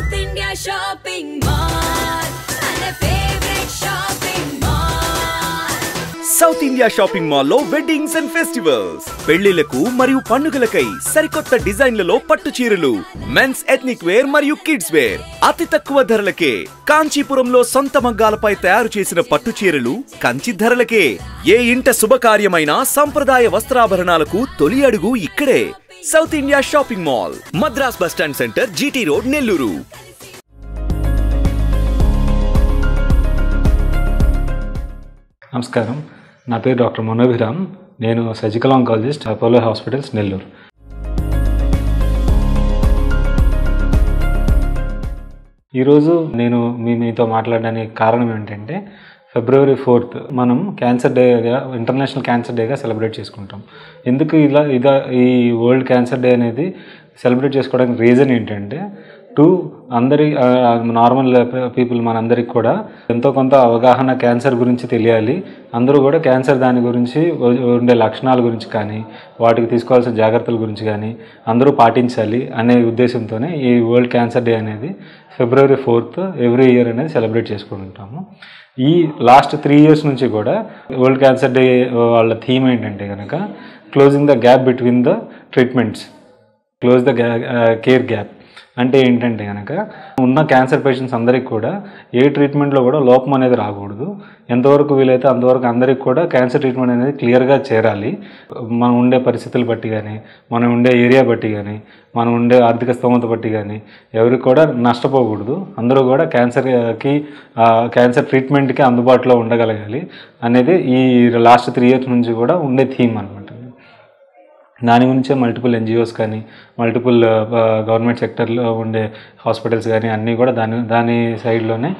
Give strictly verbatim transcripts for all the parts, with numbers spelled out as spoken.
South India Shopping Mall, my favorite shopping mall. South India Shopping Mall లో weddings and festivals, పెళ్లిలకు మరియు పండుగలకై సరికొత్త డిజైన్లలో పట్టు చీరలు, మెన్స్ ఎథ్నిక్ వేర్ మరియు కిడ్స్ వేర్ అతి తక్కువ ధరలకే. కాంచీపురంలో సొంత మగ్గాలపై తయారు చేసిన పట్టు చీరలు కంచి ధరలకే. ఏ ఇంట శుభకార్యమైన సంప్రదాయ వస్త్రాభరణాలకు తొలి అడుగు ఇక్కడే. South India shopping mall, Madras bus stand centre, GT road, Nellore. నమస్కారం, నా పేరు డాక్టర్ మనోభిరామ్. నేను surgical oncologist, Apollo hospitals, Nellore. ఈరోజు నేను మీ మీతో మాట్లాడడానికి కారణం ఏంటంటే, ఫిబ్రవరి ఫోర్త్ మనం క్యాన్సర్ డేగా, ఇంటర్నేషనల్ క్యాన్సర్ డేగా సెలబ్రేట్ చేసుకుంటాం. ఎందుకు ఇలా ఇదా ఈ వరల్డ్ క్యాన్సర్ డే అనేది సెలబ్రేట్ చేసుకోవడానికి రీజన్ ఏంటంటే, టు అందరి నార్మల్ పీపుల్ మనందరికి కూడా ఎంతో కొంత అవగాహన క్యాన్సర్ గురించి తెలియాలి. అందరూ కూడా క్యాన్సర్ దాని గురించి ఉండే లక్షణాల గురించి కానీ, వాటికి తీసుకోవాల్సిన జాగ్రత్తల గురించి కానీ అందరూ పాటించాలి అనే ఉద్దేశంతోనే ఈ వరల్డ్ క్యాన్సర్ డే అనేది ఫిబ్రవరి ఫోర్త్ ఎవ్రీ ఇయర్ అనేది సెలబ్రేట్ చేసుకుంటాము. ఈ లాస్ట్ త్రీ ఇయర్స్ నుంచి కూడా వరల్డ్ క్యాన్సర్ డే వాళ్ళ థీమ్ ఏంటంటే కనుక, closing the gap between the treatments, close the care gap. అంటే ఏంటంటే కనుక, ఉన్న క్యాన్సర్ పేషెంట్స్ అందరికి కూడా ఏ ట్రీట్మెంట్లో కూడా లోపం అనేది రాకూడదు. ఎంతవరకు వీలైతే అంతవరకు అందరికి కూడా క్యాన్సర్ ట్రీట్మెంట్ అనేది క్లియర్గా చేరాలి. మనం ఉండే పరిస్థితులు బట్టి కానీ, మనం ఉండే ఏరియా బట్టి కానీ, మనం ఉండే ఆర్థిక స్తోమత బట్టి కానీ ఎవరికి కూడా నష్టపోకూడదు. అందరూ కూడా క్యాన్సర్కి క్యాన్సర్ ట్రీట్మెంట్కి అందుబాటులో ఉండగలగాలి అనేది ఈ లాస్ట్ త్రీ ఇయర్స్ నుంచి కూడా ఉండే థీమ్ అనమాట. దాని గురించే మల్టిపుల్ ఎన్జిఓస్ కానీ, మల్టిపుల్ గవర్నమెంట్ సెక్టర్లో ఉండే హాస్పిటల్స్ కానీ అన్నీ కూడా దాని దాని సైడ్లోనే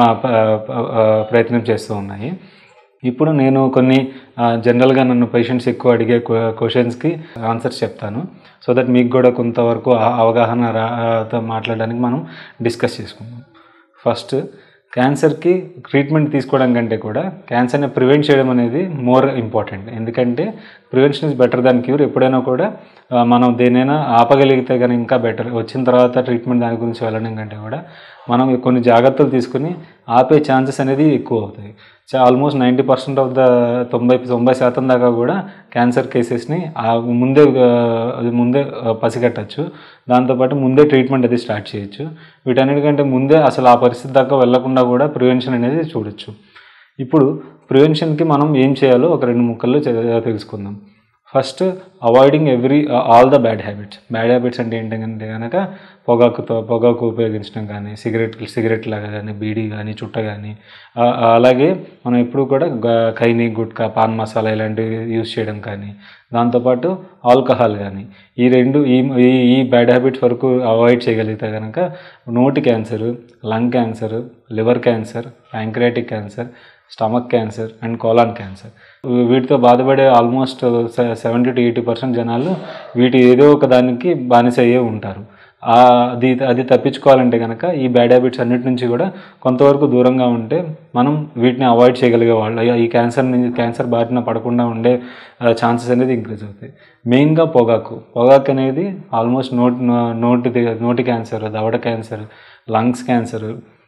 ప్రయత్నం చేస్తూ ఉన్నాయి. ఇప్పుడు నేను కొన్ని జనరల్గా నన్ను పేషెంట్స్ ఎక్కువ అడిగే క్వశ్చన్స్కి ఆన్సర్స్ చెప్తాను, సో దట్ మీకు కూడా కొంతవరకు అవగాహన రా మాట్లాడడానికి మనం డిస్కస్ చేసుకుందాం. ఫస్ట్, క్యాన్సర్కి ట్రీట్మెంట్ తీసుకోవడం కంటే కూడా క్యాన్సర్ని ప్రివెంట్ చేయడం అనేది మోర్ ఇంపార్టెంట్. ఎందుకంటే prevention is better than cure. ఎప్పుడైనా కూడా మనం దేనైనా ఆపగలిగితే కానీ ఇంకా బెటర్. వచ్చిన తర్వాత ట్రీట్మెంట్ దాని గురించి వెళ్ళడం కంటే కూడా మనం కొన్ని జాగ్రత్తలు తీసుకుని ఆపే ఛాన్సెస్ అనేది ఎక్కువ అవుతాయి. Almost ninety percent of the తొంభై తొంభై శాతం దాకా కూడా క్యాన్సర్ కేసెస్ని ముందే ముందే పసిగట్టచ్చు. దాంతోపాటు ముందే ట్రీట్మెంట్ అది స్టార్ట్ చేయొచ్చు. వీటన్నిటికంటే ముందే అసలు ఆ పరిస్థితి దాకా వెళ్లకుండా కూడా ప్రివెన్షన్ అనేది చూడొచ్చు. ఇప్పుడు ప్రివెన్షన్కి మనం ఏం చేయాలో ఒక రెండు ముక్కల్లో తెలుసుకుందాం. First, avoiding every all the bad habits. Bad habits అంటే ఏంటంటే కనుక, పొగాకుతో పొగాకు ఉపయోగించడం కానీ, సిగరెట్ సిగరెట్ లాగా కానీ, బీడీ కానీ, చుట్ట కానీ, అలాగే మనం ఎప్పుడు కూడా ఖైనీ, గుట్కా, పాన్ మసాలా ఇలాంటివి యూజ్ చేయడం కానీ, దాంతోపాటు ఆల్కహాల్ కానీ, ఈ రెండు ఈ ఈ బ్యాడ్ హ్యాబిట్స్ వరకు అవాయిడ్ చేయగలిగితే కనుక నోటి cancer, lung cancer, liver cancer, pancreatic cancer, stomach cancer and colon cancer, వీటితో బాధపడే almost seventy to eighty percent జనాలు వీటి ఏదో ఒక దానికి బానిస అయ్యే ఉంటారు. అది అది తప్పించుకోవాలంటే కనుక ఈ బ్యాడ్ హ్యాబిట్స్ అన్నిటి నుంచి కూడా కొంతవరకు దూరంగా ఉంటే మనం వీటిని అవాయిడ్ చేయగలిగే వాళ్ళు ఈ క్యాన్సర్ నుంచి క్యాన్సర్ బారిన పడకుండా ఉండే ఛాన్సెస్ అనేది ఇంక్రీజ్ అవుతాయి. మెయిన్గా పొగాకు పొగాకు అనేది ఆల్మోస్ట్ నోటి నోటి నోటి క్యాన్సర్, దవడ క్యాన్సర్, లంగ్స్ క్యాన్సర్,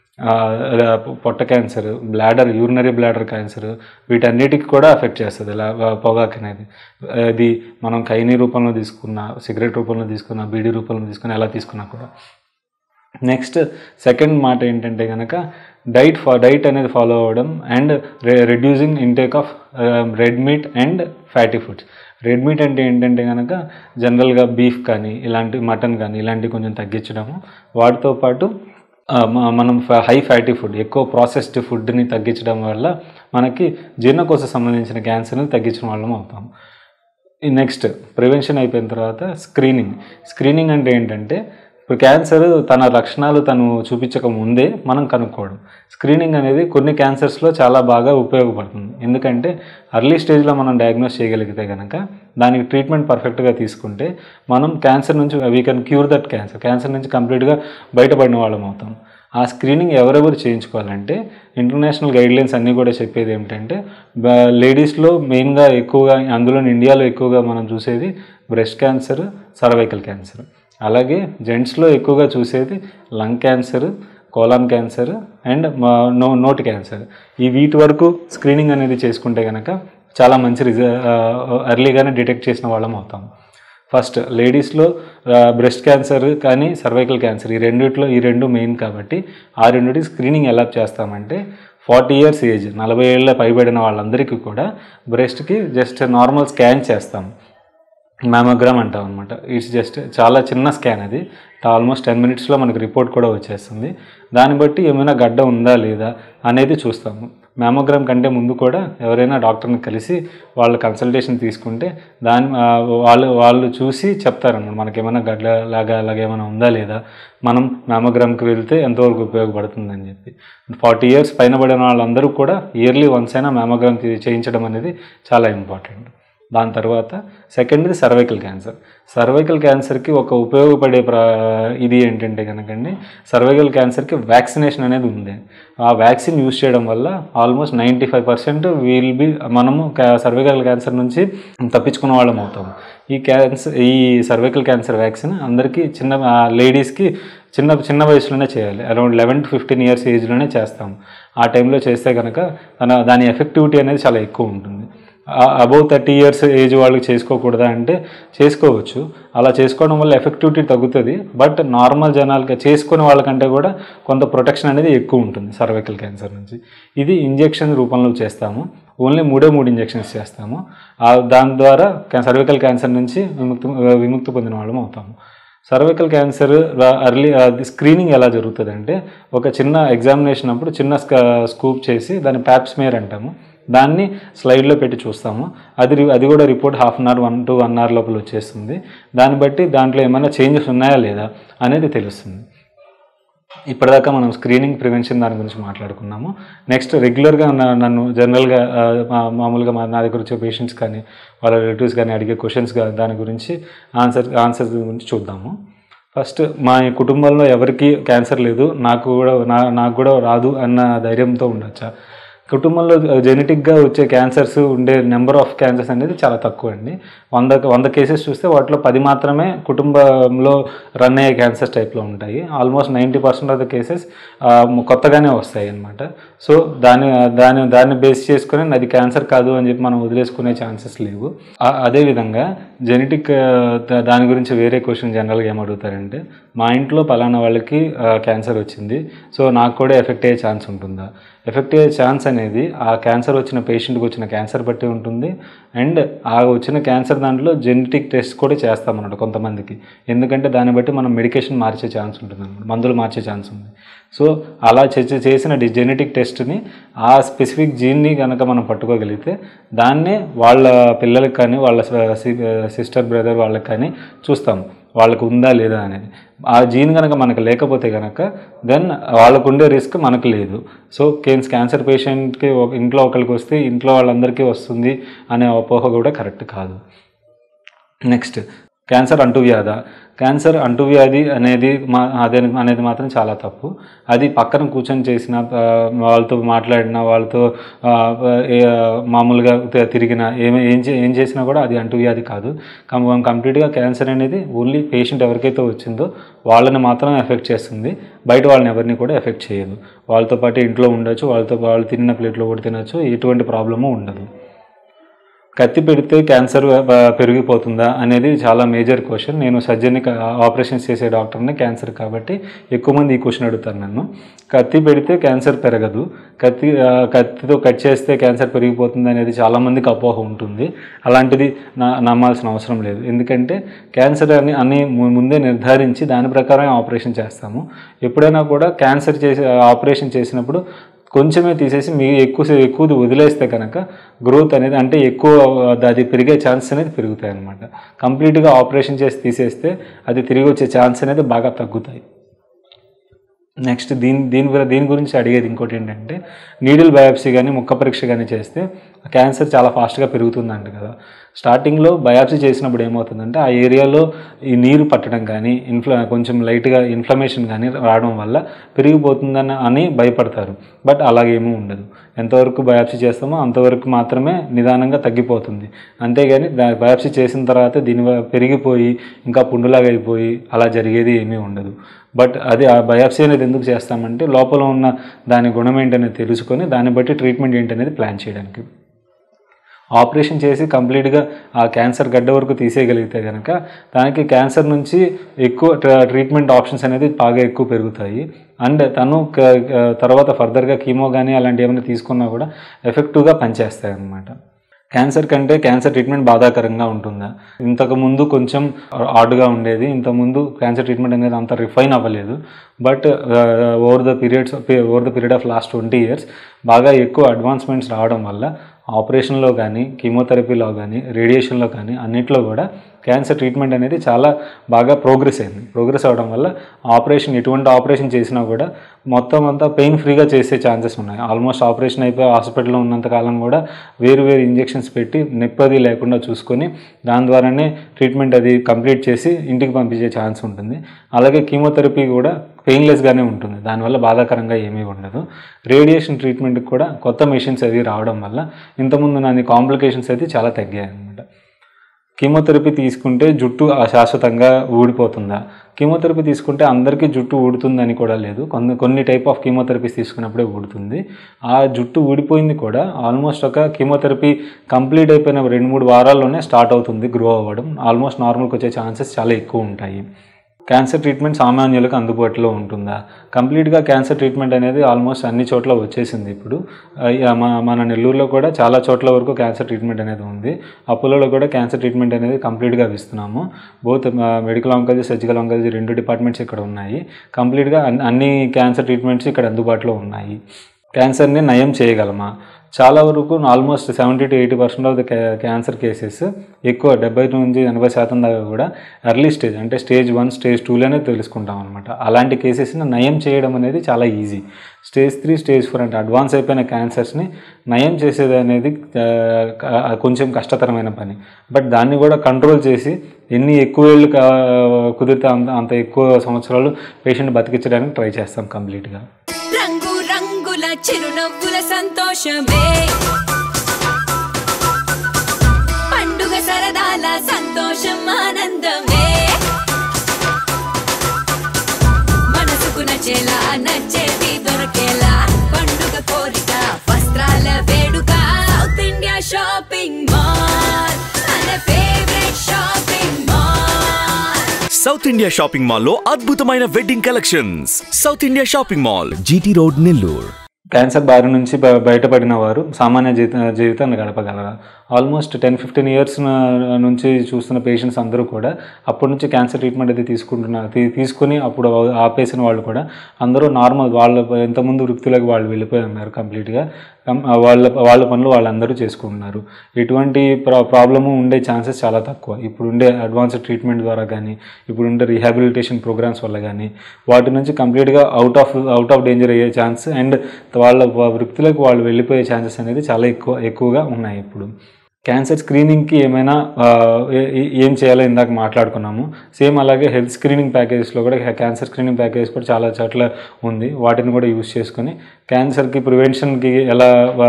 పొట్ట cancer, bladder, urinary bladder cancer, వీటన్నిటికి కూడా ఎఫెక్ట్ చేస్తుంది ఇలా పొగాకు అనేది. ఇది మనం ఖైనీ రూపంలో తీసుకున్నా, సిగరెట్ రూపంలో తీసుకున్నా, బీడీ రూపంలో తీసుకున్నా, ఎలా తీసుకున్నా కూడా. నెక్స్ట్, సెకండ్ మాట ఏంటంటే కనుక, డైట్ ఫా డైట్ అనేది ఫాలో అవ్వడం and reducing intake of red meat and fatty foods. Red meat అంటే ఏంటంటే కనుక జనరల్గా బీఫ్ కానీ, ఇలాంటి మటన్ కానీ ఇలాంటివి కొంచెం తగ్గించడము. వాటితో పాటు మనం హై ఫ్యాటీ ఫుడ్, ఎక్కువ ప్రాసెస్డ్ ఫుడ్ని తగ్గించడం వల్ల మనకి జీర్ణకోశ సంబంధించిన క్యాన్సర్ని తగ్గించిన వాళ్ళం అవుతాం. నెక్స్ట్, ప్రివెన్షన్ అయిపోయిన తర్వాత స్క్రీనింగ్. స్క్రీనింగ్ అంటే ఏంటంటే, ఇప్పుడు క్యాన్సర్ తన లక్షణాలు తను చూపించక ముందే మనం కనుక్కోవడం. స్క్రీనింగ్ అనేది కొన్ని క్యాన్సర్స్లో చాలా బాగా ఉపయోగపడుతుంది. ఎందుకంటే అర్లీ స్టేజ్లో మనం డయాగ్నోస్ చేయగలిగితే కనుక దానికి ట్రీట్మెంట్ పర్ఫెక్ట్గా తీసుకుంటే మనం క్యాన్సర్ నుంచి we can cure that cancer cancer నుంచి కంప్లీట్గా బయటపడిన వాళ్ళం అవుతాం. ఆ స్క్రీనింగ్ ఎవరెవరు చేయించుకోవాలంటే, ఇంటర్నేషనల్ గైడ్లైన్స్ అన్నీ కూడా చెప్పేది ఏమిటంటే, లేడీస్లో మెయిన్గా ఎక్కువగా, అందులో ఇండియాలో ఎక్కువగా మనం చూసేది బ్రెస్ట్ క్యాన్సర్, సర్వైకల్ క్యాన్సర్. అలాగే జెంట్స్లో ఎక్కువగా చూసేది lung cancer, colon cancer and నో నోటి క్యాన్సర్. ఈ వీటి వరకు స్క్రీనింగ్ అనేది చేసుకుంటే కనుక చాలా మంచి రిజ ఎర్లీగానే డిటెక్ట్ చేసిన వాళ్ళం అవుతాం. ఫస్ట్ లేడీస్లో బ్రెస్ట్ క్యాన్సర్ కానీ సర్వైకల్ క్యాన్సర్ ఈ రెండిట్లో ఈ రెండు మెయిన్ కాబట్టి ఆ రెండింటికి స్క్రీనింగ్ ఎలా చేస్తామంటే ఫార్టీ ఇయర్స్ ఏజ్ నలభై ఏళ్ళ పైబడిన వాళ్ళందరికీ కూడా బ్రెస్ట్కి జస్ట్ నార్మల్ స్కాన్ చేస్తాం. మ్యామోగ్రామ్ అంటాం అనమాట. ఇట్స్ జస్ట్ చాలా చిన్న స్కాన్, అది ఆల్మోస్ట్ టెన్ మినిట్స్లో మనకు రిపోర్ట్ కూడా వచ్చేస్తుంది. దాన్ని బట్టి ఏమైనా గడ్డ ఉందా లేదా అనేది చూస్తాము. మ్యామోగ్రామ్ కంటే ముందు కూడా ఎవరైనా డాక్టర్ని కలిసి వాళ్ళ కన్సల్టేషన్ తీసుకుంటే దాని వాళ్ళు వాళ్ళు చూసి చెప్తారన్నమాట మనకి ఏమైనా గడ్డ లాగా అలాగే ఏమైనా ఉందా లేదా, మనం మ్యామోగ్రామ్కి వెళ్తే ఎంతవరకు ఉపయోగపడుతుందని చెప్పి. ఫార్టీ ఇయర్స్ పైన పడిన వాళ్ళందరూ కూడా ఇయర్లీ వన్స్ అయినా మ్యామోగ్రామ్ చేయించడం అనేది చాలా ఇంపార్టెంట్. దాని తర్వాత సెకండ్ది సర్వైకల్ క్యాన్సర్. సర్వైకల్ క్యాన్సర్కి ఒక ఉపయోగపడే ప్ర ఇది ఏంటంటే కనుకండి, సర్వైకల్ క్యాన్సర్కి వ్యాక్సినేషన్ అనేది ఉంది. ఆ వ్యాక్సిన్ యూజ్ చేయడం వల్ల almost ninety five percent will be మనము సర్వైకల్ క్యాన్సర్ నుంచి తప్పించుకున్న వాళ్ళం అవుతాము. ఈ క్యాన్సర్ ఈ సర్వైకల్ క్యాన్సర్ వ్యాక్సిన్ అందరికీ చిన్న లేడీస్కి చిన్న చిన్న వయసులోనే చేయాలి. Around eleven to fifteen years ఏజ్లోనే చేస్తాము. ఆ టైంలో చేస్తే కనుక తన దాని ఎఫెక్టివిటీ అనేది చాలా ఎక్కువ ఉంటుంది. అబౌవ్ థర్టీ ఇయర్స్ ఏజ్ వాళ్ళకి చేసుకోకూడదా అంటే చేసుకోవచ్చు. అలా చేసుకోవడం వల్ల ఎఫెక్టివిటీ తగ్గుతుంది. బట్ నార్మల్ జనాలకి చేసుకునే వాళ్ళకంటే కూడా కొంత ప్రొటెక్షన్ అనేది ఎక్కువ ఉంటుంది సర్వైకల్ క్యాన్సర్ నుంచి. ఇది ఇంజెక్షన్ రూపంలో చేస్తాము. ఓన్లీ మూడే మూడు ఇంజెక్షన్స్ చేస్తాము. దాని ద్వారా సర్వైకల్ క్యాన్సర్ నుంచి విముక్తి విముక్తి పొందిన వాళ్ళం అవుతాము. సర్వైకల్ క్యాన్సర్ అర్లీ స్క్రీనింగ్ ఎలా జరుగుతుంది అంటే ఒక చిన్న ఎగ్జామినేషన్ అప్పుడు చిన్న స్కూప్ చేసి దాన్ని ప్యాప్ స్మియర్ అంటాము. దాన్ని స్లైడ్లో పెట్టి చూస్తాము. అది అది కూడా report half an hour one to one hour లోపల వచ్చేస్తుంది. దాన్ని బట్టి దాంట్లో ఏమైనా చేంజెస్ ఉన్నాయా లేదా అనేది తెలుస్తుంది. ఇప్పటిదాకా మనం స్క్రీనింగ్ ప్రివెన్షన్ దాని గురించి మాట్లాడుకున్నాము. నెక్స్ట్ రెగ్యులర్గా నన్ను జనరల్గా మామూలుగా నా దగ్గర వచ్చే పేషెంట్స్ కానీ వాళ్ళ రిలేటివ్స్ కానీ అడిగే క్వశ్చన్స్ దాని గురించి ఆన్సర్ ఆన్సర్స్ గురించి చూద్దాము. ఫస్ట్, మా కుటుంబంలో ఎవరికి క్యాన్సర్ లేదు, నాకు కూడా నా నాకు కూడా రాదు అన్న ధైర్యంతో ఉండొచ్చా? కుటుంబంలో జెనెటిక్గా వచ్చే క్యాన్సర్స్ ఉండే నెంబర్ ఆఫ్ క్యాన్సర్స్ అనేది చాలా తక్కువ అండి. వంద వంద కేసెస్ చూస్తే వాటిలో పది మాత్రమే కుటుంబంలో రన్ అయ్యే క్యాన్సర్ టైప్లో ఉంటాయి. Almost ninety percent of the cases కొత్తగానే వస్తాయి అన్నమాట. సో దాన్ని దాన్ని దాన్ని బేస్ చేసుకుని అది క్యాన్సర్ కాదు అని చెప్పి మనం వదిలేసుకునే ఛాన్సెస్ లేవు. అదేవిధంగా జెనెటిక్ దాని గురించి వేరే క్వశ్చన్ జనరల్గా ఏమడుగుతారంటే, మా ఇంట్లో పలానా వాళ్ళకి క్యాన్సర్ వచ్చింది, సో నాకు కూడా ఎఫెక్ట్ అయ్యే ఛాన్స్ ఉంటుందా? ఎఫెక్ట్ అయ్యే ఛాన్స్ అనేది ఆ క్యాన్సర్ వచ్చిన పేషెంట్కి వచ్చిన క్యాన్సర్ బట్టి ఉంటుంది. అండ్ ఆ వచ్చిన క్యాన్సర్ దాంట్లో జెనెటిక్ టెస్ట్ కూడా చేస్తామన్నమాట కొంతమందికి. ఎందుకంటే దాన్ని బట్టి మనం మెడికేషన్ మార్చే ఛాన్స్ ఉంటుంది అన్నమాట, మందులు మార్చే ఛాన్స్ ఉంది. సో అలా చేసిన జెనెటిక్ టెస్ట్ని ఆ స్పెసిఫిక్ జీన్ని కనుక మనం పట్టుకోగలిగితే దాన్నే వాళ్ళ పిల్లలకి కానీ వాళ్ళ సిస్టర్ బ్రదర్ వాళ్ళకి కానీ చూస్తాం వాళ్ళకు ఉందా లేదా అనేది. ఆ జీన్ కనుక మనకు లేకపోతే కనుక దెన్ వాళ్ళకు ఉండే రిస్క్ మనకు లేదు. సో కేన్స్ క్యాన్సర్ పేషెంట్కి ఇంట్లో ఒకరికి వస్తే ఇంట్లో వాళ్ళందరికీ వస్తుంది అనే అపోహ కూడా కరెక్ట్ కాదు. నెక్స్ట్, క్యాన్సర్ అంటువ్యాధి. క్యాన్సర్ అంటువ్యాధి అనేది మా అదే అనేది మాత్రం చాలా తప్పు. అది పక్కన కూర్చొని చేసిన, వాళ్ళతో మాట్లాడినా, వాళ్ళతో మామూలుగా తిరిగినా, ఏమి ఏం ఏం చేసినా కూడా అది అంటువ్యాధి కాదు. కంప్లీట్గా క్యాన్సర్ అనేది ఓన్లీ పేషెంట్ ఎవరికైతే వచ్చిందో వాళ్ళని మాత్రం ఎఫెక్ట్ చేస్తుంది. బయట వాళ్ళని ఎవరిని కూడా ఎఫెక్ట్ చేయదు. వాళ్ళతో పాటు ఇంట్లో ఉండొచ్చు, వాళ్ళతో వాళ్ళు తిన్న ప్లేట్లో కూడా తినచ్చు, ఎటువంటి ప్రాబ్లము ఉండదు. కత్తి పెడితే క్యాన్సర్ పెరిగిపోతుందా అనేది చాలా మేజర్ క్వశ్చన్. నేను సర్జరీ ఆపరేషన్స్ చేసే డాక్టర్ని, క్యాన్సర్ కాబట్టి ఎక్కువ మంది ఈ క్వశ్చన్ అడుగుతారు నన్ను. కత్తి పెడితే క్యాన్సర్ పెరగదు, కత్తి కత్తితో కట్ చేస్తే క్యాన్సర్ పెరిగిపోతుంది అనేది చాలామందికి అపోహ ఉంటుంది. అలాంటిది నా నమ్మాల్సిన అవసరం లేదు. ఎందుకంటే క్యాన్సర్ అని అని ముందే నిర్ధారించి దాని ప్రకారం ఆపరేషన్ చేస్తాము. ఎప్పుడైనా కూడా క్యాన్సర్ చేసే ఆపరేషన్ చేసినప్పుడు కొంచెమే తీసేసి మీ ఎక్కువ ఎక్కువది వదిలేస్తే కనుక గ్రోత్ అనేది అంటే ఎక్కువ అది పెరిగే ఛాన్స్ అనేది పెరుగుతాయి అన్నమాట. కంప్లీట్గా ఆపరేషన్ చేసి తీసేస్తే అది తిరిగి వచ్చే ఛాన్స్ అనేది బాగా తగ్గుతాయి. నెక్స్ట్ దీని దీని దీని గురించి అడిగేది ఇంకోటి ఏంటంటే, నీడిల్ బయాప్సీ కానీ ముక్క పరీక్ష కానీ చేస్తే క్యాన్సర్ చాలా ఫాస్ట్గా పెరుగుతుందంట కదా. స్టార్టింగ్లో బయాప్సీ చేసినప్పుడు ఏమవుతుందంటే ఆ ఏరియాలో ఈ నీరు పట్టడం కానీ ఇన్ఫ్ల కొంచెం లైట్గా ఇన్ఫ్లమేషన్ కానీ రావడం వల్ల పెరిగిపోతుందని అని భయపడతారు. బట్ అలాగేమీ ఉండదు. ఎంతవరకు బయాప్సీ చేస్తామో అంతవరకు మాత్రమే నిదానంగా తగ్గిపోతుంది. అంతేగాని దా బయాప్సీ చేసిన తర్వాత దీని పెరిగిపోయి ఇంకా పుండులాగా అయిపోయి అలా జరిగేది ఏమీ ఉండదు. బట్ అది ఆ బయాప్సీ అనేది ఎందుకు చేస్తామంటే లోపల ఉన్న దాని గుణం ఏంటనేది తెలుసుకొని దాన్ని బట్టి ట్రీట్మెంట్ ఏంటనేది ప్లాన్ చేయడానికి. ఆపరేషన్ చేసి కంప్లీట్గా ఆ క్యాన్సర్ గడ్డ వరకు తీసేయగలిగితే కనుక దానికి క్యాన్సర్ నుంచి ఎక్కువ ట్రీట్మెంట్ ఆప్షన్స్ అనేది బాగా ఎక్కువ పెరుగుతాయి. అండ్ తను తర్వాత ఫర్దర్గా కీమో కానీ అలాంటివి ఏమైనా తీసుకున్నా కూడా ఎఫెక్టివ్గా పనిచేస్తాయి అన్నమాట. క్యాన్సర్ కంటే క్యాన్సర్ ట్రీట్మెంట్ బాధాకరంగా ఉంటుందా? ఇంతకుముందు కొంచెం ఆడ్గా ఉండేది. ఇంతకుముందు క్యాన్సర్ ట్రీట్మెంట్ అనేది అంత రిఫైన్ అవ్వలేదు. But over the periods over the period of last twenty years బాగా ఎక్కువ అడ్వాన్స్మెంట్స్ రావడం వల్ల ఆపరేషన్లో కానీ కీమోథెరపీలో కానీ రేడియేషన్లో కానీ అన్నింటిలో కూడా క్యాన్సర్ ట్రీట్మెంట్ అనేది చాలా బాగా ప్రోగ్రెస్ అయింది. ప్రోగ్రెస్ అవ్వడం వల్ల ఆపరేషన్ ఎటువంటి ఆపరేషన్ చేసినా కూడా మొత్తం అంతా పెయిన్ ఫ్రీగా చేసే ఛాన్సెస్ ఉన్నాయి. ఆల్మోస్ట్ ఆపరేషన్ అయిపోయి హాస్పిటల్లో ఉన్నంతకాలం కూడా వేరు వేరు ఇంజెక్షన్స్ పెట్టి నొప్పి లేకుండా చూసుకొని దాని ద్వారానే ట్రీట్మెంట్ అది కంప్లీట్ చేసి ఇంటికి పంపించే ఛాన్స్ ఉంటుంది. అలాగే కీమోథెరపీ కూడా పెయిన్లెస్గానే ఉంటుంది. దానివల్ల బాధాకరంగా ఏమీ ఉండదు. రేడియేషన్ ట్రీట్మెంట్కి కూడా కొత్త మెషిన్స్ అవి రావడం వల్ల ఇంతకుముందు నాది కాంప్లికేషన్స్ అయితే చాలా తగ్గాయి అన్నమాట. కీమోథెరపీ తీసుకుంటే జుట్టు శాశ్వతంగా ఊడిపోతుందా? కీమోథెరపీ తీసుకుంటే అందరికీ జుట్టు ఊడుతుందని కూడా లేదు. కొన్ని కొన్ని టైప్ ఆఫ్ కీమోథెరపీస్ తీసుకున్నప్పుడే ఊడుతుంది. ఆ జుట్టు ఊడిపోయింది కూడా ఆల్మోస్ట్ ఒక కీమోథెరపీ కంప్లీట్ అయిపోయిన రెండు మూడు వారాల్లోనే స్టార్ట్ అవుతుంది గ్రో అవ్వడం. ఆల్మోస్ట్ నార్మల్కి వచ్చే ఛాన్సెస్ చాలా ఎక్కువ ఉంటాయి. క్యాన్సర్ ట్రీట్మెంట్ సామాన్యులకు అందుబాటులో ఉంటుందా? కంప్లీట్గా క్యాన్సర్ ట్రీట్మెంట్ అనేది ఆల్మోస్ట్ అన్ని చోట్ల వచ్చేసింది. ఇప్పుడు మన నెల్లూరులో కూడా చాలా చోట్ల వరకు క్యాన్సర్ ట్రీట్మెంట్ అనేది ఉంది. అపోలోలో కూడా క్యాన్సర్ ట్రీట్మెంట్ అనేది కంప్లీట్గా ఇస్తున్నాము. Both medical oncology surgical oncology రెండు డిపార్ట్మెంట్స్ ఇక్కడ ఉన్నాయి. కంప్లీట్గా అన్ని క్యాన్సర్ ట్రీట్మెంట్స్ ఇక్కడ అందుబాటులో ఉన్నాయి. క్యాన్సర్ని నయం చేయగలమా? చాలా వరకు almost seventy to eighty percent of the cancer cases ఎక్కువ డెబ్బై నుంచి ఎనభై శాతం దాకా కూడా ఎర్లీ స్టేజ్ అంటే స్టేజ్ వన్ స్టేజ్ టూలోనే తెలుసుకుంటాం అనమాట. అలాంటి కేసెస్ని నయం చేయడం అనేది చాలా easy. Stage three stage four అంటే అడ్వాన్స్ అయిపోయిన క్యాన్సర్స్ని నయం చేసేది అనేది కొంచెం కష్టతరమైన పని. బట్ దాన్ని కూడా కంట్రోల్ చేసి ఎన్ని ఎక్కువ ఏళ్ళు కుదిరితే అంత అంత ఎక్కువ సంవత్సరాలు పేషెంట్ బతికించడానికి ట్రై చేస్తాం కంప్లీట్గా. చిరునవ్వుల సంతోషమే పండుగ సరదాల సంతోషం ఆనందమే మనసుకు నచ్చేలా నచ్చేది దొరకేలా పండుగ కోరిక వస్త్రాల వేడుక సౌత్ ఇండియా షాపింగ్ మాల్ మన favourite shopping mall. South India shopping mall లో అద్భుతమైన wedding collections. South India shopping mall, GT road, Nellore. Cancer బారి నుంచి బయటపడిన వారు సామాన్య జీవిత జీవితాన్ని గడపగలరా? ఆల్మోస్ట్ టెన్ ఫిఫ్టీన్ ఇయర్స్ నుంచి చూస్తున్న పేషెంట్స్ అందరూ కూడా అప్పటి నుంచి క్యాన్సర్ ట్రీట్మెంట్ అది తీసుకుంటున్నారు. తీసుకుని అప్పుడు ఆపేసిన వాళ్ళు కూడా అందరూ నార్మల్ వాళ్ళ ఎంతమంది వృత్తులకు వాళ్ళు వెళ్ళిపోయి ఉన్నారు. కంప్లీట్గా వాళ్ళ వాళ్ళ పనులు వాళ్ళందరూ చేసుకుంటున్నారు. ఎటువంటి ప్రా ప్రాబ్లము ఉండే ఛాన్సెస్ చాలా తక్కువ. ఇప్పుడు ఉండే అడ్వాన్స్డ్ ట్రీట్మెంట్ ద్వారా కానీ ఇప్పుడు ఉండే రీహాబిలిటేషన్ ప్రోగ్రామ్స్ వల్ల కానీ వాటి నుంచి కంప్లీట్గా out of out of danger అయ్యే ఛాన్స్ అండ్ వాళ్ళ వృత్తులకు వాళ్ళు వెళ్ళిపోయే ఛాన్సెస్ అనేది చాలా ఎక్కువ ఎక్కువగా ఉన్నాయి. ఇప్పుడు క్యాన్సర్ స్క్రీనింగ్కి ఏమైనా ఏం చేయాలో ఇందాక మాట్లాడుకున్నాము. సేమ్ అలాగే హెల్త్ స్క్రీనింగ్ ప్యాకేజెస్లో కూడా క్యాన్సర్ స్క్రీనింగ్ ప్యాకేజ్ కూడా చాలా చోట్ల ఉంది. వాటిని కూడా యూజ్ చేసుకొని క్యాన్సర్కి ప్రివెన్షన్కి ఎలా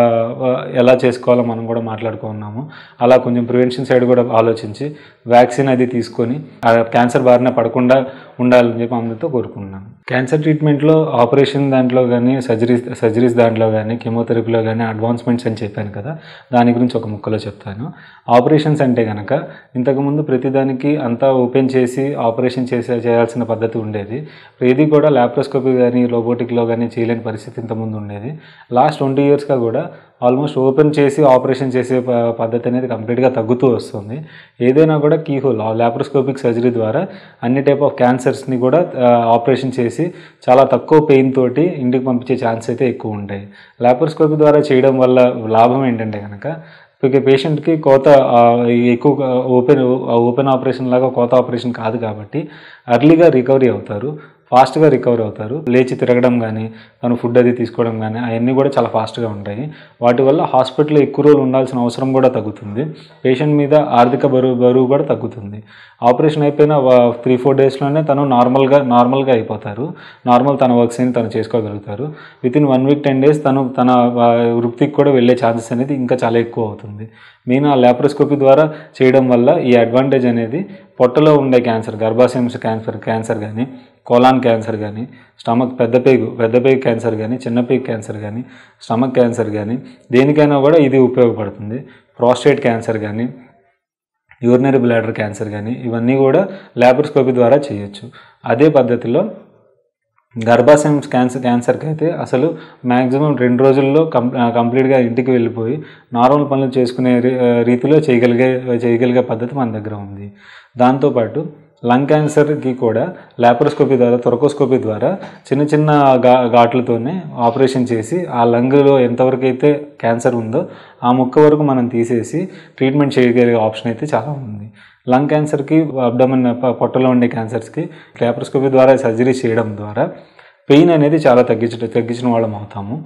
ఎలా చేసుకోవాలో మనం కూడా మాట్లాడుకున్నాము. అలా కొంచెం ప్రివెన్షన్ సైడ్ కూడా ఆలోచించి వ్యాక్సిన్ అది తీసుకొని క్యాన్సర్ బారిన పడకుండా ఉండాలని చెప్పి అందరితో కోరుకుంటున్నాను. క్యాన్సర్ ట్రీట్మెంట్లో ఆపరేషన్ దాంట్లో కానీ సర్జరీస్ సర్జరీస్ దాంట్లో కానీ కీమోథెరపీలో కానీ అడ్వాన్స్మెంట్స్ అని చెప్పాను కదా, దాని గురించి ఒక ముక్కలో చెప్తాను. ఆపరేషన్స్ అంటే కనుక ఇంతకుముందు ప్రతిదానికి అంతా ఓపెన్ చేసి ఆపరేషన్ చేసే చేయాల్సిన పద్ధతి ఉండేది. ఏది కూడా ల్యాప్రోస్కోపీ కానీ రోబోటిక్లో కానీ చేయలేని పరిస్థితి ఇంతకుముందు ఉండేది. లాస్ట్ ట్వంటీ ఇయర్స్గా కూడా ఆల్మోస్ట్ ఓపెన్ చేసి ఆపరేషన్ చేసే పద్ధతి అనేది కంప్లీట్గా తగ్గుతూ వస్తుంది. ఏదైనా కూడా కీహోల్ ల్యాప్రోస్కోపిక్ సర్జరీ ద్వారా అన్ని టైప్ ఆఫ్ క్యాన్సర్స్ని కూడా ఆపరేషన్ చేసి చాలా తక్కువ పెయిన్ తోటి ఇంటికి పంపించే ఛాన్స్ అయితే ఎక్కువ ఉంటాయి. ల్యాప్రోస్కోపీ ద్వారా చేయడం వల్ల లాభం ఏంటంటే కనుక పేషెంట్కి కోత ఎక్కువ ఓపెన్ ఓపెన్ ఆపరేషన్ లాగా కోత ఆపరేషన్ కాదు కాబట్టి అర్లీగా రికవరీ అవుతారు. ఫాస్ట్గా రికవర్ అవుతారు. లేచి తిరగడం కానీ తను ఫుడ్ అది తీసుకోవడం కానీ అవన్నీ కూడా చాలా ఫాస్ట్గా ఉంటాయి. వాటి వల్ల హాస్పిటల్లో ఎక్కువ రోజులు ఉండాల్సిన అవసరం కూడా తగ్గుతుంది. పేషెంట్ మీద ఆర్థిక బరువు బరువు కూడా తగ్గుతుంది. ఆపరేషన్ అయిపోయిన త్రీ ఫోర్ డేస్లోనే తను నార్మల్గా నార్మల్గా అయిపోతారు. నార్మల్ తన వర్క్స్ అని తను చేసుకోగలుగుతారు. Within one week ten days తను తన వృత్తికి కూడా వెళ్ళే ఛాన్సెస్ అనేది ఇంకా చాలా ఎక్కువ అవుతుంది. మెయిన్ ఆ ల్యాప్రోస్కోపీ ద్వారా చేయడం వల్ల ఈ అడ్వాంటేజ్ అనేది పొట్టలో ఉండే క్యాన్సర్, గర్భాశయం క్యాన్సర్ క్యాన్సర్ కానీ, కోలాన్ క్యాన్సర్ కానీ, స్టమక్ పెద్ద పేగు పెద్ద పేగు క్యాన్సర్ కానీ, చిన్న పేగు క్యాన్సర్ కానీ, స్టమక్ క్యాన్సర్ కానీ దేనికైనా కూడా ఇది ఉపయోగపడుతుంది. ప్రోస్టేట్ క్యాన్సర్ కానీ, యూరినరీ బ్లాడర్ క్యాన్సర్ కానీ ఇవన్నీ కూడా ల్యాప్రోస్కోపీ ద్వారా చేయొచ్చు. అదే పద్ధతిలో గర్భాశయం క్యాన్సర్ క్యాన్సర్కి అయితే అసలు మ్యాక్సిమం రెండు రోజుల్లో కం కంప్లీట్గా ఇంటికి వెళ్ళిపోయి నార్మల్ పనులు చేసుకునే రీతిలో చేయగలిగే చేయగలిగే పద్ధతి మన దగ్గర ఉంది. దాంతోపాటు లంగ్ క్యాన్సర్కి కూడా ల్యాప్రోస్కోపీ ద్వారా థొరకోస్కోపీ ద్వారా చిన్న చిన్న ఘా ఘాట్లతోనే ఆపరేషన్ చేసి ఆ లంగ్లో ఎంతవరకు అయితే క్యాన్సర్ ఉందో ఆ ముక్క వరకు మనం తీసేసి ట్రీట్మెంట్ చేయగలిగే ఆప్షన్ అయితే చాలా ఉంది. లంగ్ క్యాన్సర్కి, అబ్డమన్ పొట్టలో ఉండే క్యాన్సర్స్కి ల్యాప్రోస్కోపీ ద్వారా సర్జరీ చేయడం ద్వారా పెయిన్ అనేది చాలా తగ్గించ తగ్గించిన వాళ్ళం అవుతాము.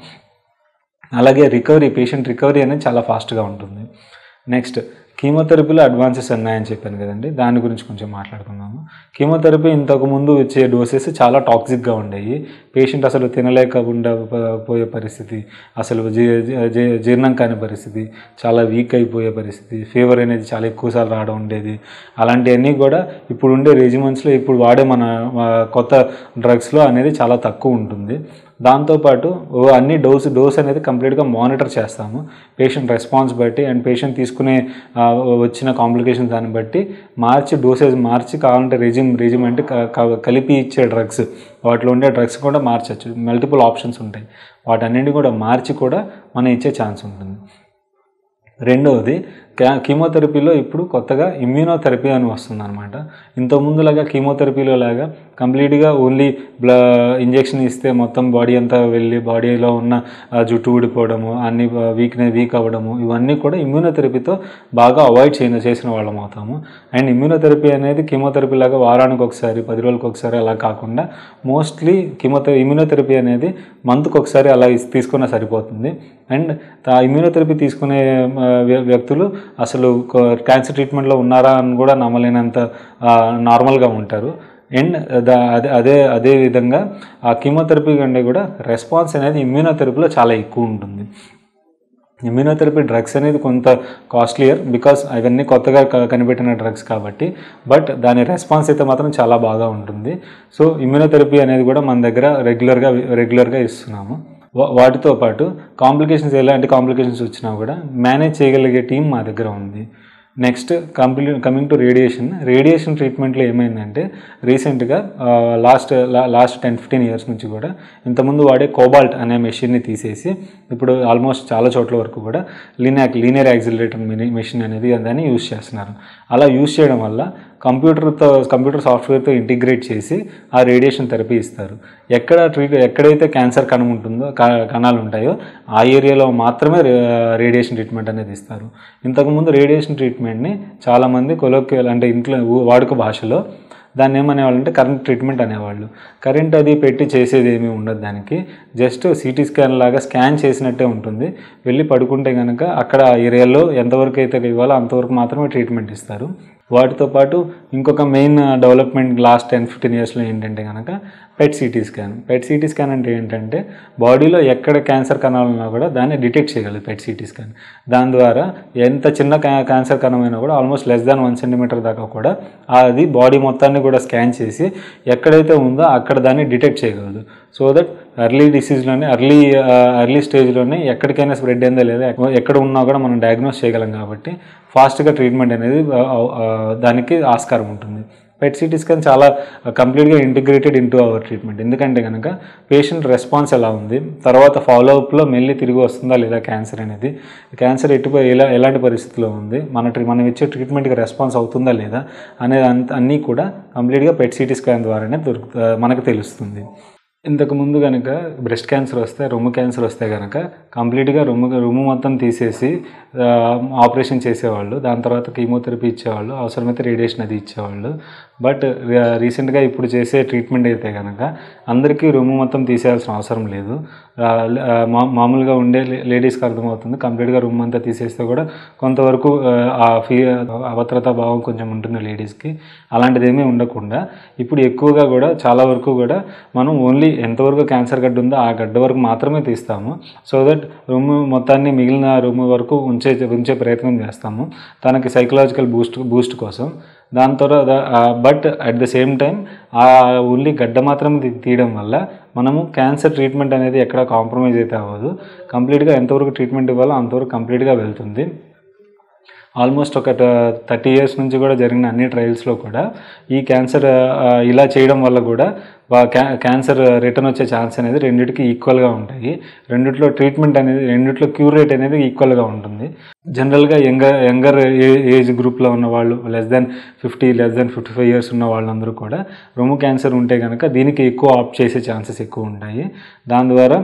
అలాగే రికవరీ, పేషెంట్ రికవరీ అనేది చాలా ఫాస్ట్గా ఉంటుంది. నెక్స్ట్ కీమోథెరపీలో అడ్వాన్సెస్ ఉన్నాయని చెప్పాను కదండి, దాని గురించి కొంచెం మాట్లాడుకున్నాము. కీమోథెరపీ ఇంతకుముందు వచ్చే డోసెస్ చాలా టాక్సిక్గా ఉండేవి. పేషెంట్ అసలు తినలేకుండా పోయే పరిస్థితి, అసలు జీర్ణం కాని పరిస్థితి, చాలా వీక్ అయిపోయే పరిస్థితి, ఫీవర్ అనేది చాలా ఎక్కువసార్లు రావడం ఉండేది. అలాంటివన్నీ కూడా ఇప్పుడు ఉండే రెజిమెంట్స్లో ఇప్పుడు వాడే మన కొత్త డ్రగ్స్లో అనేది చాలా తక్కువ ఉంటుంది. దాంతోపాటు అన్ని డోస్ డోస్ అనేది కంప్లీట్గా మానిటర్ చేస్తాము పేషెంట్ రెస్పాన్స్ బట్టి అండ్ పేషెంట్ తీసుకునే వచ్చిన కాంప్లికేషన్స్ దాన్ని బట్టి మార్చి డోసేజ్ మార్చి కావాలంటే రెజిమ్ రెజిమ్ అంటే కలిపి ఇచ్చే డ్రగ్స్, వాటిలో ఉండే డ్రగ్స్ కూడా మార్చచ్చు. మల్టిపుల్ ఆప్షన్స్ ఉంటాయి, వాటన్నింటినీ కూడా మార్చి కూడా మనం ఇచ్చే ఛాన్స్ ఉంటుంది. రెండవది కీమోథెరపీలో ఇప్పుడు కొత్తగా ఇమ్యూనోథెరపీ అని వస్తుంది అనమాట. ఇంతకుముందులాగా కీమోథెరపీలో లాగా కంప్లీట్గా ఓన్లీ బ్ల ఇంజెక్షన్ ఇస్తే మొత్తం బాడీ అంతా వెళ్ళి బాడీలో ఉన్న జుట్టు ఊడిపోవడము, అన్ని వీక్నెస్ వీక్ అవ్వడము, ఇవన్నీ కూడా ఇమ్యూనోథెరపీతో బాగా అవాయిడ్ చేయ చేసిన వాళ్ళం అవుతాము. అండ్ ఇమ్యూనోథెరపీ అనేది కీమోథెరపీ లాగా వారానికి ఒకసారి, పది రోజులకు ఒకసారి అలా కాకుండా మోస్ట్లీ కీమోథెరపీ ఇమ్యూనోథెరపీ అనేది మంత్కి ఒకసారి అలా తీసుకున్నా సరిపోతుంది. అండ్ ఇమ్యూనోథెరపీ తీసుకునే వ్యక్తులు అసలు క్యాన్సర్ ట్రీట్మెంట్లో ఉన్నారా అని కూడా నమ్మలేనంత నార్మల్గా ఉంటారు. అండ్ అదే అదే అదే విధంగా ఆ కీమోథెరపీ కంటే కూడా రెస్పాన్స్ అనేది ఇమ్యూనోథెరపీలో చాలా ఎక్కువ ఉంటుంది. ఇమ్యూనోథెరపీ డ్రగ్స్ అనేది కొంత కాస్ట్లియర్ బికాస్ అవన్నీ కొత్తగా కనిపెట్టిన డ్రగ్స్ కాబట్టి, బట్ దాని రెస్పాన్స్ అయితే మాత్రం చాలా బాగా ఉంటుంది. సో ఇమ్యూనోథెరపీ అనేది కూడా మన దగ్గర రెగ్యులర్గా రెగ్యులర్గా ఇస్తున్నాము. వాటితో పాటు కాంప్లికేషన్స్, ఎలాంటి కాంప్లికేషన్స్ వచ్చినా కూడా మేనేజ్ చేయగలిగే టీం మా దగ్గర ఉంది. నెక్స్ట్ కంప్లీ కమింగ్ టు రేడియేషన్ రేడియేషన్ ట్రీట్మెంట్లో ఏమైందంటే రీసెంట్గా last last ten fifteen years నుంచి కూడా ఇంతకుముందు వాడే కోబాల్ట్ అనే మెషిన్ని తీసేసి ఇప్పుడు ఆల్మోస్ట్ చాలా చోట్ల వరకు కూడా లీనియాక్ లీనియర్ యాక్సిలరేటర్ మెషిన్ అనేది దాన్ని యూజ్ చేస్తున్నారు. అలా యూజ్ చేయడం వల్ల కంప్యూటర్తో కంప్యూటర్ సాఫ్ట్వేర్తో ఇంటిగ్రేట్ చేసి ఆ రేడియేషన్ థెరపీ ఇస్తారు. ఎక్కడ ట్రీట్ ఎక్కడైతే క్యాన్సర్ కణం ఉంటుందో కణాలు ఉంటాయో ఆ ఏరియాలో మాత్రమే రేడియేషన్ ట్రీట్మెంట్ అనేది ఇస్తారు. ఇంతకుముందు రేడియేషన్ ట్రీట్మెంట్ని చాలామంది కొలోక్వియల్ అంటే ఇంట్లో వాడుక భాషలో దాన్ని ఏమనేవాళ్ళు అంటే కరెంట్ ట్రీట్మెంట్ అనేవాళ్ళు. కరెంట్ అది పెట్టి చేసేది ఏమీ ఉండదు, దానికి జస్ట్ సిటీ స్కాన్ లాగా స్కాన్ చేసినట్టే ఉంటుంది. వెళ్ళి పడుకుంటే కనుక అక్కడ ఆ ఏరియాలో ఎంతవరకు అయితే ఇవ్వాలో అంతవరకు మాత్రమే ట్రీట్మెంట్ ఇస్తారు. వాటితో పాటు ఇంకొక main development last ten fifteen ఇయర్స్లో ఏంటంటే కనుక PET CT scan. PET CT scan అంటే ఏంటంటే బాడీలో ఎక్కడ క్యాన్సర్ కణాలు ఉన్నా కూడా దాన్ని డిటెక్ట్ చేయగలదు పెట్ సిటీ స్కాన్. దాని ద్వారా ఎంత చిన్న క్యాన్సర్ కణమైనా కూడా almost less than one centimetre దాకా కూడా అది బాడీ మొత్తాన్ని కూడా స్కాన్ చేసి ఎక్కడైతే ఉందో అక్కడ దాన్ని డిటెక్ట్ చేయగలదు. సో దట్ ఎర్లీ డిసీజ్లోనే ఎర్లీ ఎర్లీ స్టేజ్లోనే ఎక్కడికైనా స్ప్రెడ్ అయిందా లేదా ఎక్కడ ఉన్నా కూడా మనం డయాగ్నోస్ చేయగలం కాబట్టి ఫాస్ట్గా ట్రీట్మెంట్ అనేది దానికి ఆస్కారం ఉంటుంది. పెట్ సిటీ స్కాన్ చాలా కంప్లీట్గా ఇంటిగ్రేటెడ్ ఇంటూ అవర్ ట్రీట్మెంట్. ఎందుకంటే కనుక పేషెంట్ రెస్పాన్స్ ఎలా ఉంది, తర్వాత ఫాలోఅప్లో మళ్ళీ తిరిగి వస్తుందా లేదా క్యాన్సర్ అనేది, క్యాన్సర్ ఎటు ఎలా ఎలాంటి పరిస్థితిలో ఉంది, మన మనం ఇచ్చే ట్రీట్మెంట్కి రెస్పాన్స్ అవుతుందా లేదా అనేది అంత అన్నీ కూడా కంప్లీట్గా పెట్ సిటీ స్కాన్ ద్వారానే దొరుకు మనకు తెలుస్తుంది. ఇంతకు ముందు కనుక బ్రెస్ట్ క్యాన్సర్ వస్తే, రొమ్ము క్యాన్సర్ వస్తే కనుక కంప్లీట్గా రొమ్ము రొమ్ము మొత్తం తీసేసి ఆపరేషన్ చేసేవాళ్ళు. దాని తర్వాత కీమోథెరపీ ఇచ్చేవాళ్ళు, అవసరమైతే రేడియేషన్ అది ఇచ్చేవాళ్ళు. బట్ రీసెంట్గా ఇప్పుడు చేసే ట్రీట్మెంట్ అయితే కనుక అందరికీ రొమ్ము మొత్తం తీసేయాల్సిన అవసరం లేదు. మా మామూలుగా ఉండే లేడీస్కి అర్థమవుతుంది, కంప్లీట్గా రొమ్ము అంతా తీసేస్తే కూడా కొంతవరకు ఆ ఫీ అభద్రతా భావం కొంచెం ఉంటుంది లేడీస్కి. అలాంటిది ఏమీ ఉండకుండా ఇప్పుడు ఎక్కువగా కూడా చాలా వరకు కూడా మనం ఓన్లీ ఎంతవరకు క్యాన్సర్ గడ్డ ఉందో ఆ గడ్డ వరకు మాత్రమే తీస్తాము. సో దట్ రొమ్ము మొత్తాన్ని మిగిలిన రొమ్ము వరకు ఉంచే ఉంచే ప్రయత్నం చేస్తాము తనకి సైకలాజికల్ బూస్ట్ బూస్ట్ కోసం. దాని తర్వాత but at the same time ఆ ఓన్లీ గడ్డ మాత్రం తీయడం వల్ల మనము క్యాన్సర్ ట్రీట్మెంట్ అనేది ఎక్కడ కాంప్రమైజ్ అయితే అవ్వదు. కంప్లీట్గా ఎంతవరకు ట్రీట్మెంట్ ఇవ్వాలో అంతవరకు కంప్లీట్గా వెళ్తుంది. ఆల్మోస్ట్ ఒక థర్టీ ఇయర్స్ నుంచి కూడా జరిగిన అన్ని ట్రయల్స్లో కూడా ఈ క్యాన్సర్ ఇలా చేయడం వల్ల కూడా క్యా క్యాన్సర్ రిటర్న్ వచ్చే ఛాన్స్ అనేది రెండిటికి ఈక్వల్గా ఉంటాయి. రెండిట్లో ట్రీట్మెంట్ అనేది రెండిట్లో క్యూర్ రేట్ అనేది ఈక్వల్గా ఉంటుంది. జనరల్గా యంగర్ యంగర్ ఏజ్ గ్రూప్లో ఉన్న వాళ్ళు less than fifty less than fifty five years ఉన్న వాళ్ళందరూ కూడా రొమ్ము క్యాన్సర్ ఉంటే కనుక దీనికి ఎక్కువ ఆప్ట్ చేసే ఛాన్సెస్ ఎక్కువ ఉంటాయి. దాని ద్వారా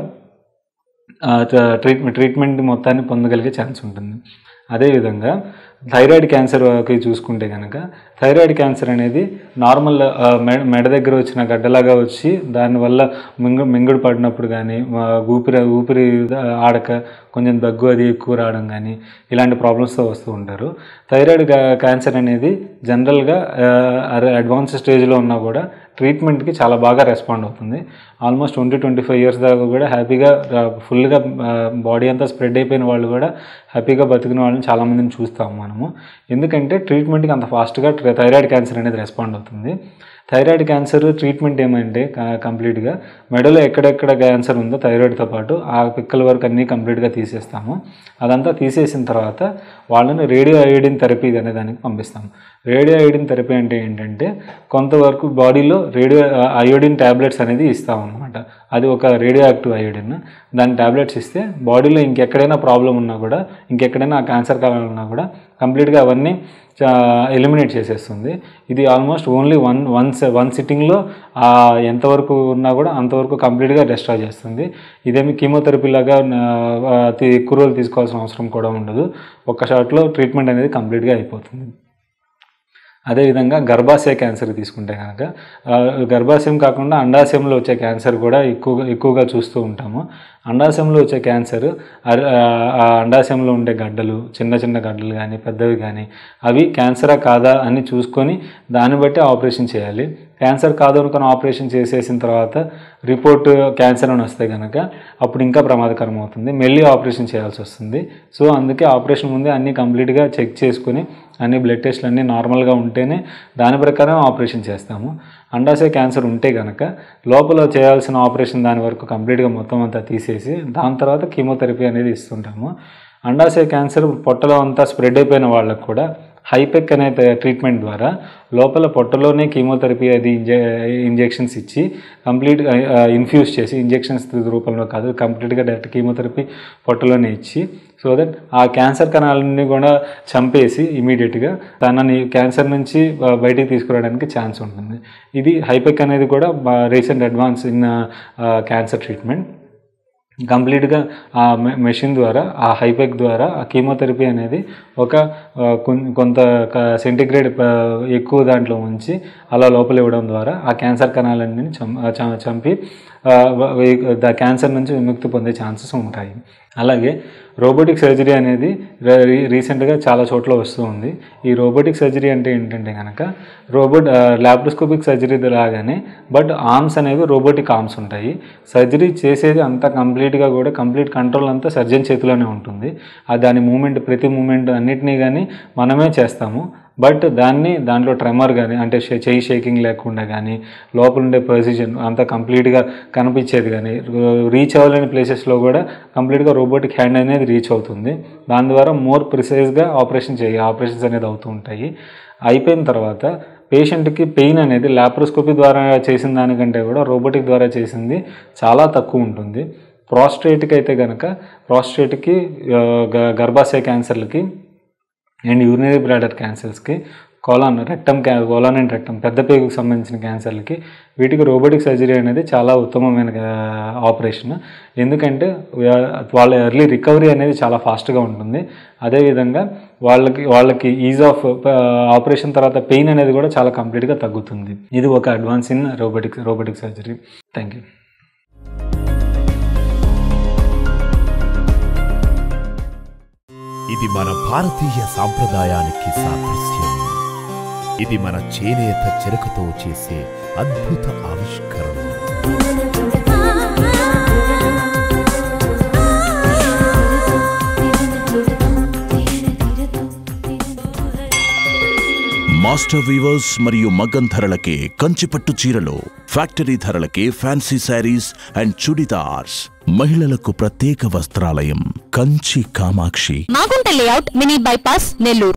ట్రీట్మెంట్ ట్రీట్మెంట్ మొత్తాన్ని పొందగలిగే ఛాన్స్ ఉంటుంది. అదేవిధంగా థైరాయిడ్ క్యాన్సర్కి చూసుకుంటే కనుక థైరాయిడ్ క్యాన్సర్ అనేది నార్మల్ మెడ దగ్గర వచ్చిన గడ్డలాగా వచ్చి దానివల్ల మింగ మింగుడు పడినప్పుడు కానీ ఊపిరి ఊపిరి ఆడక కొంచెం దగ్గు అది ఎక్కువ రావడం కానీ ఇలాంటి ప్రాబ్లమ్స్తో వస్తూ ఉంటారు. థైరాయిడ్ క్యాన్సర్ అనేది జనరల్గా అడ్వాన్స్ స్టేజ్లో ఉన్నా కూడా ట్రీట్మెంట్కి చాలా బాగా రెస్పాండ్ అవుతుంది. Almost twenty twenty five years దాకా కూడా హ్యాపీగా ఫుల్గా బాడీ అంతా స్ప్రెడ్ అయిపోయిన వాళ్ళు కూడా హ్యాపీగా బతికిన వాళ్ళని చాలామందిని చూస్తాము మనము. ఎందుకంటే ట్రీట్మెంట్కి అంత ఫాస్ట్గా థైరాయిడ్ క్యాన్సర్ అనేది రెస్పాండ్ అవుతుంది. థైరాయిడ్ క్యాన్సర్ ట్రీట్మెంట్ ఏమంటే కంప్లీట్గా మెడలో ఎక్కడెక్కడ క్యాన్సర్ ఉందో థైరాయిడ్తో పాటు ఆ పిక్కల వరకు అన్నీ కంప్లీట్గా తీసేస్తాము. అదంతా తీసేసిన తర్వాత వాళ్ళని రేడియో అయోడిన్ థెరపీ అనే దానికి పంపిస్తాము. రేడియో అయోడిన్ థెరపీ అంటే ఏంటంటే కొంతవరకు బాడీలో రేడియో అయోడిన్ ట్యాబ్లెట్స్ అనేది ఇస్తాం అనమాట. అది ఒక రేడియో యాక్టివ్ అయోడిన్. దాని ట్యాబ్లెట్స్ ఇస్తే బాడీలో ఇంకెక్కడైనా ప్రాబ్లం ఉన్నా కూడా ఇంకెక్కడైనా క్యాన్సర్ కాలం ఉన్నా కూడా కంప్లీట్గా అవన్నీ ఎలిమినేట్ చేసేస్తుంది. ఇది almost only one one one సిట్టింగ్లో ఎంతవరకు ఉన్నా కూడా అంతవరకు కంప్లీట్గా డిస్ట్రాయ్ చేస్తుంది. ఇదేమి కీమోథెరపీ లాగా ఎక్కువ రోజులు తీసుకోవాల్సిన అవసరం కూడా ఉండదు. ఒక్క షాట్లో ట్రీట్మెంట్ అనేది కంప్లీట్గా అయిపోతుంది. అదేవిధంగా గర్భాశయ క్యాన్సర్ తీసుకుంటే కనుక గర్భాశయం కాకుండా అండాశయంలో వచ్చే క్యాన్సర్ కూడా ఎక్కువగా ఎక్కువగా చూస్తూ ఉంటాము. అండాశయంలో వచ్చే క్యాన్సర్ అండాశయంలో ఉండే గడ్డలు చిన్న చిన్న గడ్డలు కానీ పెద్దవి కానీ అవి క్యాన్సరా కాదా అని చూసుకొని దాన్ని బట్టి ఆపరేషన్ చేయాలి. క్యాన్సర్ కాదు అనుకుని ఆపరేషన్ చేసేసిన తర్వాత రిపోర్ట్ క్యాన్సర్ అని వస్తే కనుక అప్పుడు ఇంకా ప్రమాదకరం అవుతుంది, మళ్ళీ ఆపరేషన్ చేయాల్సి వస్తుంది. సో అందుకే ఆపరేషన్ ముందే అన్నీ కంప్లీట్గా చెక్ చేసుకుని అన్ని బ్లడ్ టెస్ట్లు అన్నీ నార్మల్గా ఉంటేనే దాని ప్రకారం ఆపరేషన్ చేస్తాము. అండాశయ క్యాన్సర్ ఉంటే కనుక లోపల చేయాల్సిన ఆపరేషన్ దాని వరకు కంప్లీట్గా మొత్తం అంతా తీసేసి దాని తర్వాత కీమోథెరపీ అనేది ఇస్తుంటాము. అండాశయ క్యాన్సర్ పొట్టలో అంతా స్ప్రెడ్ అయిపోయిన వాళ్ళకు కూడా హైపెక్ అనే ట్రీట్మెంట్ ద్వారా లోపల పొట్టలోనే కీమోథెరపీ అది ఇంజె ఇంజెక్షన్స్ ఇచ్చి కంప్లీట్గా ఇన్ఫ్యూజ్ చేసి ఇంజెక్షన్స్ రూపంలో కాదు కంప్లీట్గా డైరెక్ట్ కీమోథెరపీ పొట్టలోనే ఇచ్చి సో దట్ ఆ క్యాన్సర్ కణాలన్నీ కూడా చంపేసి ఇమీడియట్గా తనని క్యాన్సర్ నుంచి బయటికి తీసుకురావడానికి ఛాన్స్ ఉంటుంది. ఇది హైపెక్ అనేది కూడా recent advance in cancer treatment. కంప్లీట్గా ఆ మెషిన్ ద్వారా ఆ హైపెక్ ద్వారా ఆ కీమోథెరపీ అనేది ఒక కొంత సెంటిగ్రేడ్ ఎక్కువ దాంట్లో ఉంచి అలా లోపల ఇవ్వడం ద్వారా ఆ క్యాన్సర్ కణాలన్నీ చంపి క్యాన్సర్ నుంచి విముక్తి పొందే ఛాన్సెస్ ఉంటాయి. అలాగే రోబోటిక్ సర్జరీ అనేది రీసెంట్గా చాలా చోట్ల వస్తూ ఉంది. ఈ రోబోటిక్ సర్జరీ అంటే ఏంటంటే కనుక రోబోట్ ల్యాప్రోస్కోపిక్ సర్జరీ లాగానే బట్ ఆర్మ్స్ అనేవి రోబోటిక్ ఆర్మ్స్ ఉంటాయి. సర్జరీ చేసేది అంతా కంప్లీట్గా కూడా కంప్లీట్ కంట్రోల్ అంతా సర్జన్ చేతిలోనే ఉంటుంది. దాని మూమెంట్ ప్రతి మూమెంట్ అన్నిటినీ కానీ మనమే చేస్తాము. బట్ దాన్ని దాంట్లో ట్రెమర్ కానీ అంటే చెయ్యి షేకింగ్ లేకుండా కానీ లోపల ఉండే పొజిషన్ అంతా కంప్లీట్గా కనిపించేది కానీ రీచ్ అవ్వలేని ప్లేసెస్లో కూడా కంప్లీట్గా రోబోటిక్ హ్యాండ్ అనేది రీచ్ అవుతుంది. దాని ద్వారా మోర్ ప్రిసైజ్గా ఆపరేషన్ చేయ ఆపరేషన్స్ అనేది అవుతూ ఉంటాయి. అయిపోయిన తర్వాత పేషెంట్కి పెయిన్ అనేది ల్యాప్రోస్కోపీ ద్వారా చేసిన దానికంటే కూడా రోబోటిక్ ద్వారా చేసింది చాలా తక్కువ ఉంటుంది. ప్రాస్టేట్కి అయితే కనుక ప్రాస్టేట్కి గర్భాశయ క్యాన్సర్లకి అండ్ యూరినరీ బ్లాడర్ క్యాన్సర్స్కి కోలాన్ రెక్టమ్ క్యా కోలాన్ అండ్ రెక్టమ్ పెద్ద పేగుకు సంబంధించిన క్యాన్సర్లకి వీటికి రోబోటిక్ సర్జరీ అనేది చాలా ఉత్తమమైన ఆపరేషన్. ఎందుకంటే వాళ్ళ ఎర్లీ రికవరీ అనేది చాలా ఫాస్ట్గా ఉంటుంది. అదేవిధంగా వాళ్ళకి వాళ్ళకి ఈజ్ ఆఫ్ ఆపరేషన్ తర్వాత పెయిన్ అనేది కూడా చాలా కంప్లీట్గా తగ్గుతుంది. ఇది ఒక advance in robotic robotic surgery. Thank you. ఇది మన భారతీయ సాంప్రదాయానికి సాదృశ్యం. ఇది మన చేనేత చెరకుతో చేసే అద్భుత ఆవిష్కరణ. మాస్టర్ వీవర్స్ మరియు మగ్గం ధరలకే కంచిపట్టు చీరలు, ఫ్యాక్టరీ ధరలకే ఫ్యాన్సీ శారీస్ అండ్ చుడిదార్స్. మహిళలకు ప్రత్యేక వస్త్రాలయం Kanchi Kamakshi. Magunta layout, mini bypass, Nellore.